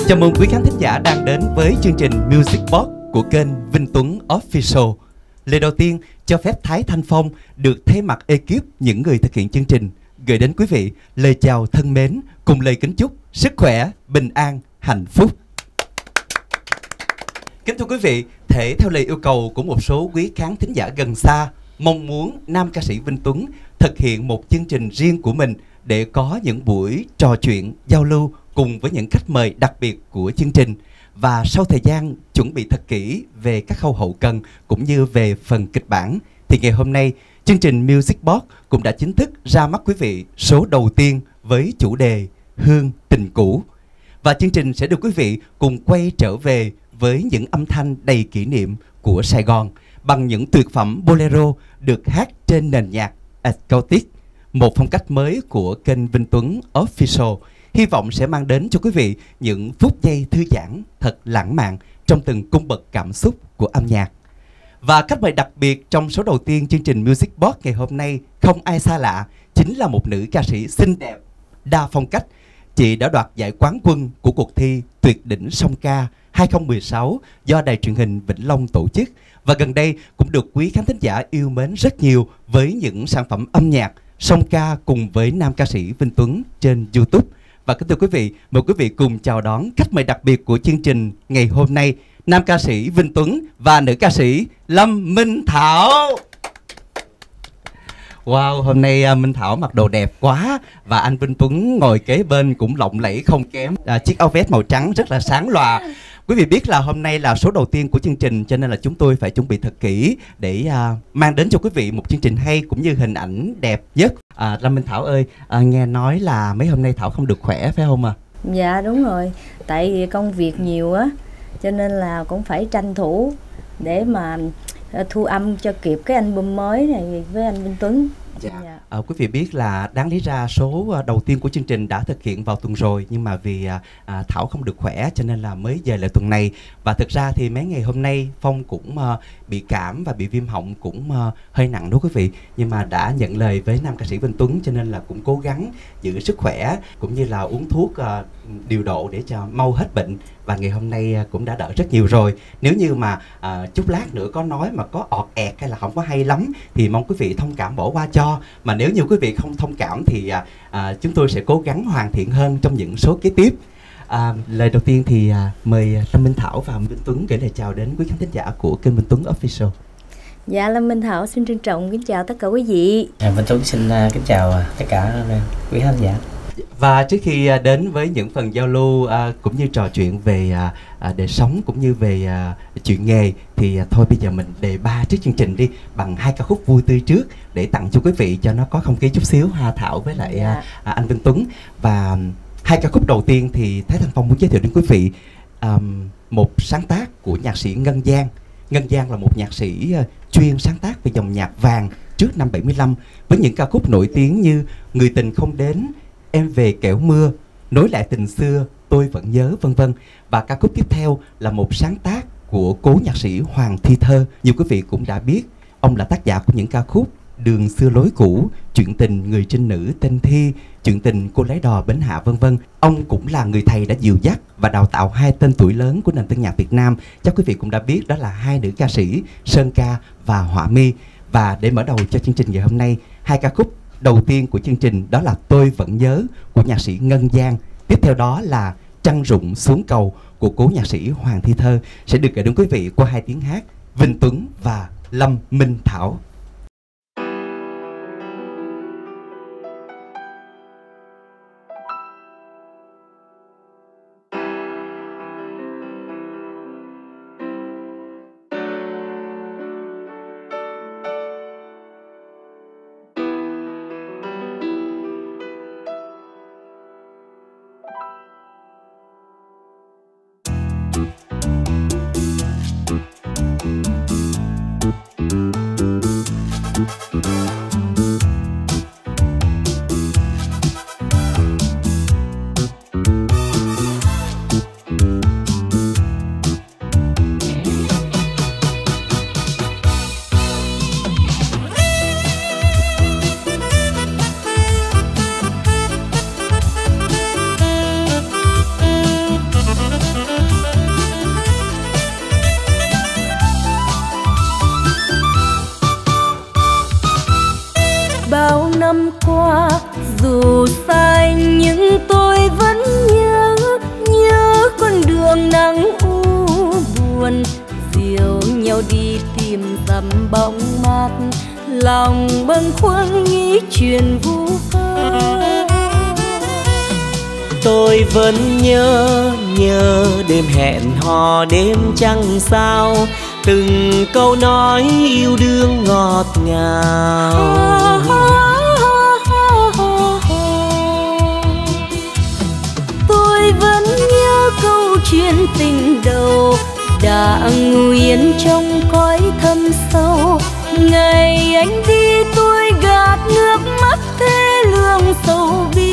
Chào mừng quý khán thính giả đang đến với chương trình Music Box của kênh Vinh Tuấn Official. Lời đầu tiên, cho phép Thái Thanh Phong được thay mặt ekip những người thực hiện chương trình gửi đến quý vị lời chào thân mến cùng lời kính chúc sức khỏe, bình an, hạnh phúc. Kính thưa quý vị, thể theo lời yêu cầu của một số quý khán thính giả gần xa, mong muốn nam ca sĩ Vinh Tuấn thực hiện một chương trình riêng của mình để có những buổi trò chuyện, giao lưu cùng với những khách mời đặc biệt của chương trình. Và sau thời gian chuẩn bị thật kỹ về các khâu hậu cần cũng như về phần kịch bản, thì ngày hôm nay chương trình Music Box cũng đã chính thức ra mắt quý vị số đầu tiên với chủ đề Hương Tình Cũ. Và chương trình sẽ được quý vị cùng quay trở về với những âm thanh đầy kỷ niệm của Sài Gòn bằng những tuyệt phẩm bolero được hát trên nền nhạc acoustic, một phong cách mới của kênh Vinh Tuấn Official. Hy vọng sẽ mang đến cho quý vị những phút giây thư giãn thật lãng mạn trong từng cung bậc cảm xúc của âm nhạc. Và khách mời đặc biệt trong số đầu tiên chương trình Music Box ngày hôm nay không ai xa lạ, chính là một nữ ca sĩ xinh đẹp, đa phong cách. Chị đã đoạt giải quán quân của cuộc thi Tuyệt đỉnh song ca 2016 do Đài truyền hình Vĩnh Long tổ chức, và gần đây cũng được quý khán thính giả yêu mến rất nhiều với những sản phẩm âm nhạc song ca cùng với nam ca sĩ Vinh Tuấn trên YouTube. Và kính thưa quý vị, mời quý vị cùng chào đón khách mời đặc biệt của chương trình ngày hôm nay, nam ca sĩ Vinh Tuấn và nữ ca sĩ Lâm Minh Thảo. Wow, hôm nay Minh Thảo mặc đồ đẹp quá, và anh Vinh Tuấn ngồi kế bên cũng lộng lẫy không kém, chiếc áo vest màu trắng rất là sáng lòa. Quý vị biết là hôm nay là số đầu tiên của chương trình, cho nên là chúng tôi phải chuẩn bị thật kỹ để mang đến cho quý vị một chương trình hay cũng như hình ảnh đẹp nhất. Lâm Minh Thảo ơi, nghe nói là mấy hôm nay Thảo không được khỏe phải không ạ? Dạ đúng rồi, tại vì công việc nhiều á, cho nên là cũng phải tranh thủ để mà thu âm cho kịp cái album mới này với anh Vinh Tuấn. Dạ. Quý vị biết là đáng lý ra số đầu tiên của chương trình đã thực hiện vào tuần rồi, nhưng mà vì Thảo không được khỏe cho nên là mới về lại tuần này. Và thực ra thì mấy ngày hôm nay Phong cũng bị cảm và bị viêm họng cũng hơi nặng đó quý vị. Nhưng mà đã nhận lời với nam ca sĩ Vinh Tuấn cho nên là cũng cố gắng giữ sức khỏe cũng như là uống thuốc điều độ để cho mau hết bệnh. Và ngày hôm nay cũng đã đỡ rất nhiều rồi. Nếu như mà chút lát nữa có nói mà có ọt ẹt hay là không có hay lắm thì mong quý vị thông cảm bỏ qua cho. Mà nếu như quý vị không thông cảm thì chúng tôi sẽ cố gắng hoàn thiện hơn trong những số kế tiếp. Lời đầu tiên thì mời Lâm Minh Thảo và Vinh Tuấn gửi lời chào đến quý khán thính giả của kênh Vinh Tuấn Official. Dạ, Lâm Minh Thảo xin trân trọng kính chào tất cả quý vị. Vinh Tuấn xin kính chào tất cả quý khán giả. Và trước khi đến với những phần giao lưu cũng như trò chuyện về đời sống cũng như về chuyện nghề, thì thôi bây giờ mình đề ba trước chương trình đi bằng hai ca khúc vui tươi trước để tặng cho quý vị cho nó có không khí chút xíu ha Thảo với lại anh Vinh Tuấn. Và hai ca khúc đầu tiên thì Thái Thanh Phong muốn giới thiệu đến quý vị một sáng tác của nhạc sĩ Ngân Giang. Ngân Giang là một nhạc sĩ chuyên sáng tác về dòng nhạc vàng trước năm 75 với những ca khúc nổi tiếng như Người tình không đến, Em về kẻo mưa, Nối lại tình xưa, Tôi vẫn nhớ, vân vân. Và ca khúc tiếp theo là một sáng tác của cố nhạc sĩ Hoàng Thi Thơ. Nhiều quý vị cũng đã biết, ông là tác giả của những ca khúc Đường xưa lối cũ, Chuyện tình người trinh nữ tên Thi, Chuyện tình cô lái đò bến hạ, vân vân. Ông cũng là người thầy đã dìu dắt và đào tạo hai tên tuổi lớn của nền tân nhạc Việt Nam. Chắc quý vị cũng đã biết đó là hai nữ ca sĩ Sơn Ca và Họa Mi. Và để mở đầu cho chương trình ngày hôm nay, hai ca khúc đầu tiên của chương trình đó là Tôi vẫn nhớ của nhạc sĩ Ngân Giang. Tiếp theo đó là Trăng rụng xuống cầu của cố nhạc sĩ Hoàng Thi Thơ sẽ được gửi đến quý vị qua hai tiếng hát Vinh Tuấn và Lâm Minh Thảo. đi tìm dặm bóng mát, lòng bâng khuâng nghĩ chuyện vu vơ. Tôi vẫn nhớ đêm hẹn hò đêm trăng sao, từng câu nói yêu đương ngọt ngào. Tôi vẫn nhớ câu chuyện tình đầu đã ngủ yên trong cõi thâm sâu. Ngày anh đi tôi gạt nước mắt thê lương sầu bi.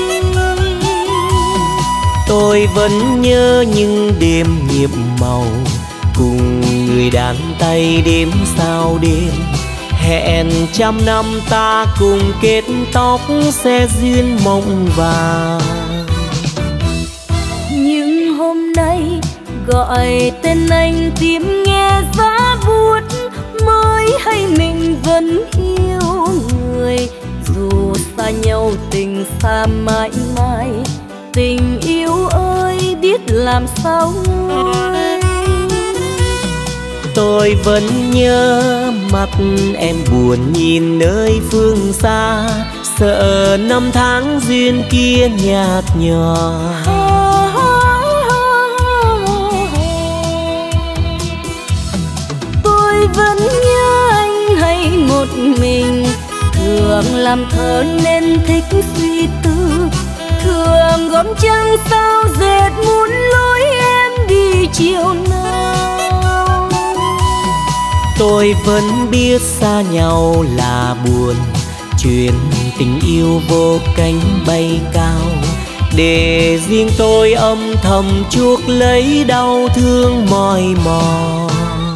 Tôi vẫn nhớ những đêm nhiệm màu, cùng người đàn tay đêm sao đêm. Hẹn trăm năm ta cùng kết tóc sẽ duyên mộng vàng. Nhưng hôm nay gọi tên anh tìm nghe giá buốt, mới hay mình vẫn yêu người. Dù xa nhau tình xa mãi mãi, tình yêu ơi biết làm sao nguôi. Tôi vẫn nhớ mắt em buồn nhìn nơi phương xa, sợ năm tháng duyên kia nhạt nhòa. Tôi vẫn nhớ anh hay một mình, thường làm thơ nên thích suy tư. Thường gom trăng sao dệt muốn lối em đi chiều nào. Tôi vẫn biết xa nhau là buồn, chuyện tình yêu vô cánh bay cao. Để riêng tôi âm thầm chuốc lấy đau thương mỏi mòn.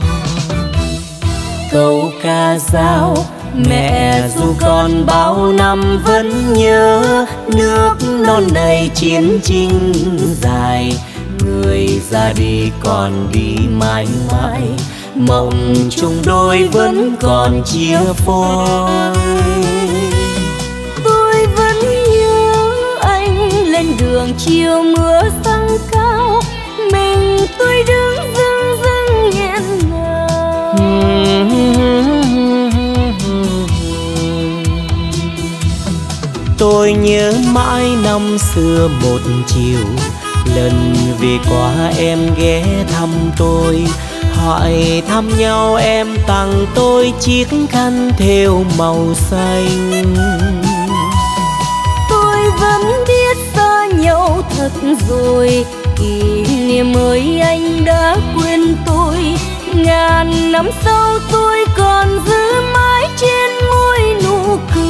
Câu ca dao mẹ dù con bao năm vẫn nhớ, nước non này chiến tranh dài. Người ra đi còn đi mãi mãi, mộng chung đôi vẫn còn chia phôi. Tôi vẫn nhớ anh lên đường chiều mưa dâng cao, mình tôi đứng dưng dưng nghẹn ngào. Tôi nhớ mãi năm xưa một chiều, lần về qua em ghé thăm tôi. Hỏi thăm nhau em tặng tôi chiếc khăn thêu màu xanh. Tôi vẫn biết xa nhau thật rồi, kỷ niệm ơi anh đã quên tôi. Ngàn năm sau tôi còn giữ mãi trên môi nụ cười.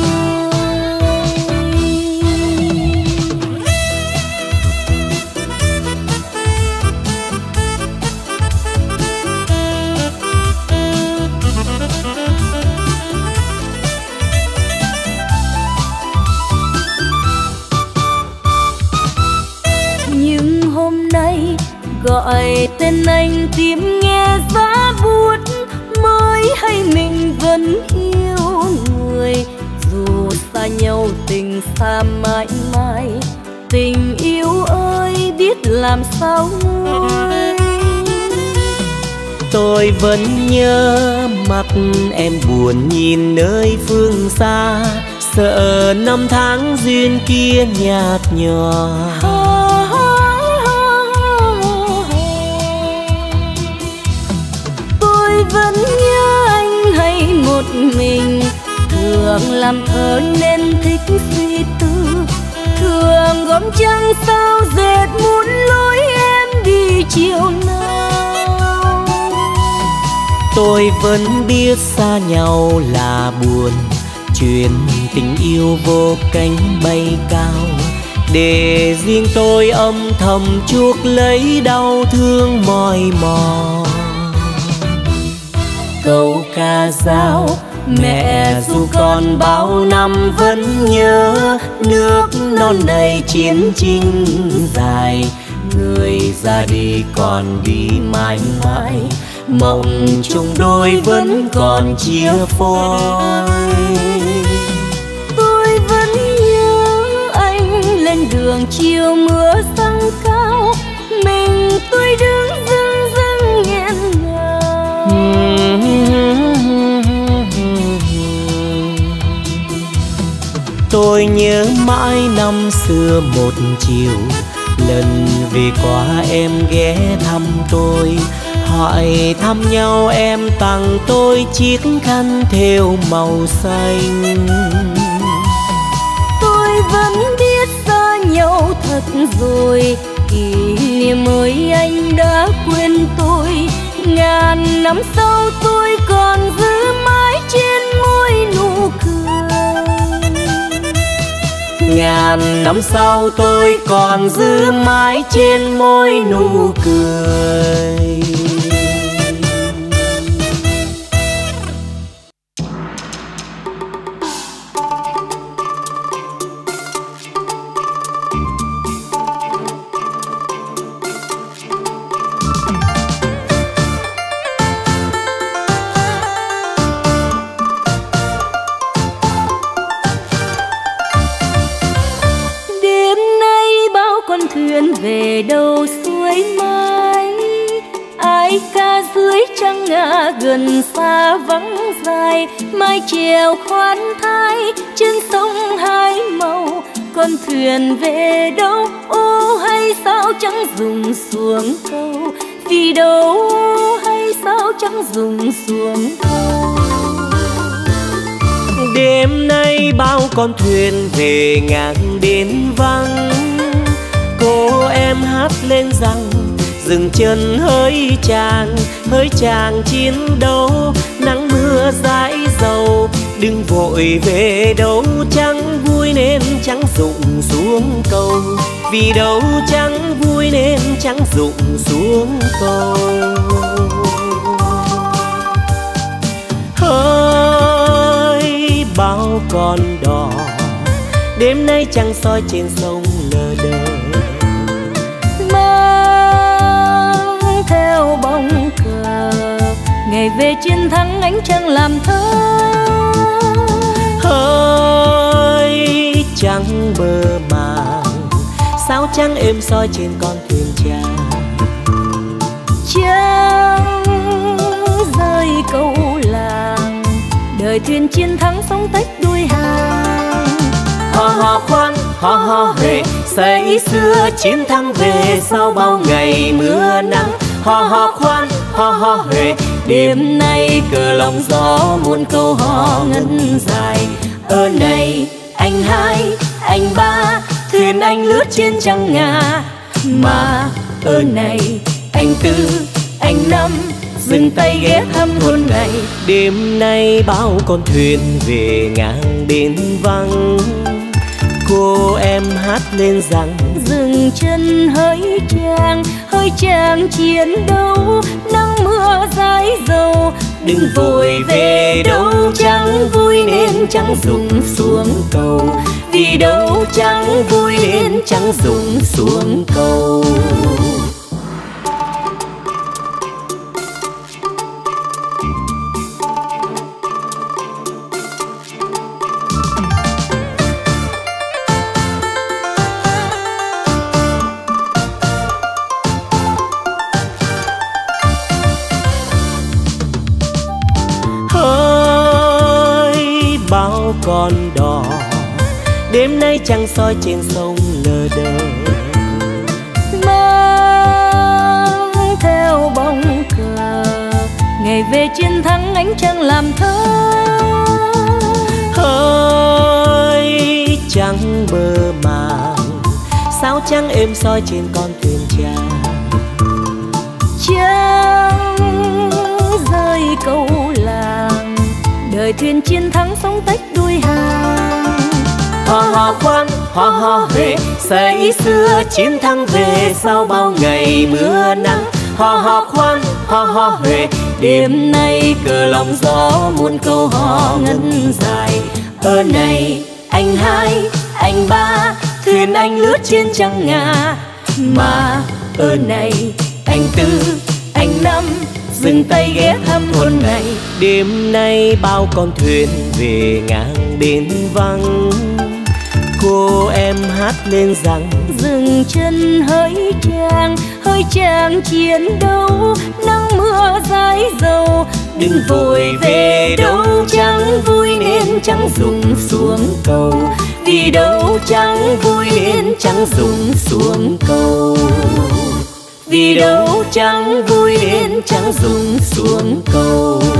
Gọi tên anh tìm nghe giá buốt, mới hay mình vẫn yêu người. Dù xa nhau tình xa mãi mãi, tình yêu ơi biết làm sao nguôi. Tôi vẫn nhớ mắt em buồn nhìn nơi phương xa, sợ năm tháng duyên kia nhạt nhòa. Tôi vẫn nhớ anh hay một mình, thường làm thơ nên thích suy tư. Thường gom trăng sao dệt muốn lối em đi chiều nào. Tôi vẫn biết xa nhau là buồn, chuyện tình yêu vô cánh bay cao. Để riêng tôi âm thầm chuốc lấy đau thương mỏi mòn. Câu ca dao mẹ dù con bao năm vẫn nhớ, nước non này chiến tranh dài. Người ra đi còn đi mãi mãi, mộng chung đôi vẫn còn chia phôi. Tôi vẫn nhớ anh lên đường chiều mưa dâng cao, mình tôi đứng dưng dưng nghẹn ngào. tôi nhớ mãi năm xưa một chiều, lần về qua em ghé thăm tôi, hỏi thăm nhau em tặng tôi chiếc khăn thêu màu xanh. Tôi vẫn biết xa nhau thật rồi, kỷ niệm ơi anh đã quên tôi. Ngàn năm sau tôi còn giữ mãi trên môi nụ cười. Ngàn năm sau tôi còn giữ mãi trên môi nụ cười. thuyền về đầu suối mai, ai ca dưới trăng ngả gần xa vắng dài, mai chèo khoan thai trên sông hai màu. Con thuyền về đâu ô hay sao chẳng dùng xuồng câu, vì đâu hay sao chẳng dùng xuồng câu. Đêm nay bao con thuyền về ngang bến vắng, cô em hát lên rằng dừng chân hỡi chàng chiến đấu, nắng mưa dãi dầu đừng vội về đâu, chẳng vui nên chẳng dụng xuống câu, vì đâu chẳng vui nên chẳng dụng xuống câu. Hỡi bao con đò đêm nay trăng soi trên sông lờ đờ, mang theo bóng cờ ngày về chiến thắng ánh trăng làm thơ. Hỡi trăng bờ màng sao trăng êm soi trên con thuyền trà, trăng rơi câu làng đời thuyền chiến thắng sóng tách đuôi hàng. Hò hò khoan hò hò hề say xưa chiến thắng về sau bao ngày mưa nắng. Hò hò khoan hò hò hề đêm nay cờ lòng gió muôn câu hò ngân dài. Ở này anh hai anh ba thuyền anh lướt trên trăng ngà, mà ở này anh tư anh năm dừng tay ghé thăm thôn này. Đêm nay bao con thuyền về ngang bến vắng, cô em hát lên rằng dừng chân hỡi chàng chiến đấu, nắng mưa dãi dầu đừng vội về đâu, chẳng vui nên chẳng dùng xuống cầu, vì đâu chẳng vui nên chẳng dùng xuống cầu. Bao con đò đêm nay trăng soi trên sông lờ đờ, mang theo bóng cờ ngày về chiến thắng ánh trăng làm thơ. Hỡi trăng bờ màng sao trăng êm soi trên con thuyền trà, trăng rơi câu làng đời thuyền chiến thắng sóng tách đuôi hàng. Hò hò khoan hò hò hề say xưa chiến thắng về sau bao ngày mưa nắng. Hò hò khoan hò hò hề đêm nay cờ lòng gió muôn câu hò ngân dài. Ở này anh hai anh ba thuyền anh lướt trên trăng ngà, mà ở này anh tư anh năm dừng tay ghé thăm thôn này. Đêm nay bao con thuyền về ngang bến vắng, cô em hát lên rằng dừng chân hỡi chàng chiến đấu, nắng mưa dãi dầu đừng vội về đâu, chẳng vui nên đến chẳng dùng xuống cầu, vì đâu chẳng vui đến chẳng dùng xuống cầu, vì đâu chẳng vui đến chẳng dùng xuống cầu.